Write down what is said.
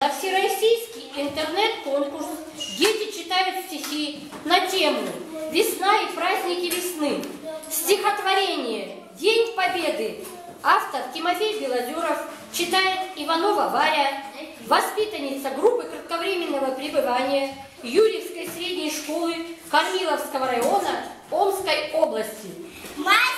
На всероссийский интернет-конкурс дети читают стихи на тему «Весна и праздники весны». Стихотворение «День Победы». Автор Тимофей Белозеров, читает Иванова Варя, воспитанница группы кратковременного пребывания Юрьевской средней школы Корниловского района Омской области.